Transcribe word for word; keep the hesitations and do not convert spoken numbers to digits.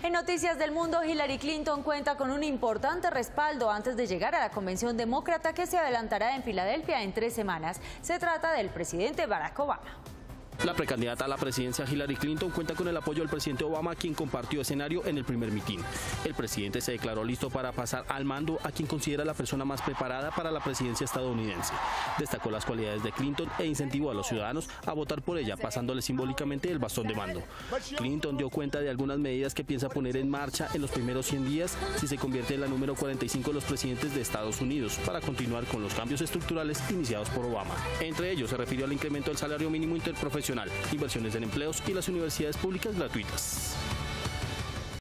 En Noticias del Mundo, Hillary Clinton cuenta con un importante respaldo antes de llegar a la convención demócrata que se adelantará en Filadelfia en tres semanas. Se trata del presidente Barack Obama. La precandidata a la presidencia Hillary Clinton cuenta con el apoyo del presidente Obama, quien compartió escenario en el primer mitin. El presidente se declaró listo para pasar al mando a quien considera la persona más preparada para la presidencia estadounidense. Destacó las cualidades de Clinton e incentivó a los ciudadanos a votar por ella, pasándole simbólicamente el bastón de mando. Clinton dio cuenta de algunas medidas que piensa poner en marcha en los primeros cien días si se convierte en la número cuarenta y cinco de los presidentes de Estados Unidos para continuar con los cambios estructurales iniciados por Obama. Entre ellos se refirió al incremento del salario mínimo interprofesional, inversiones en empleos y las universidades públicas gratuitas.